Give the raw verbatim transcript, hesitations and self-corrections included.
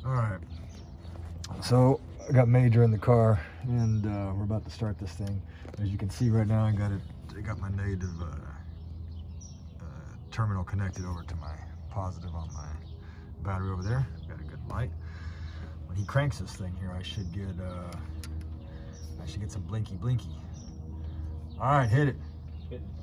All right. So I got Major in the car, and uh, we're about to start this thing. As you can see right now, I got it. I got my native uh, uh, terminal connected over to my positive on my battery over there. Got a good light. When he cranks this thing here, I should get uh, I should get some blinky blinky. All right, hit it. Hit it.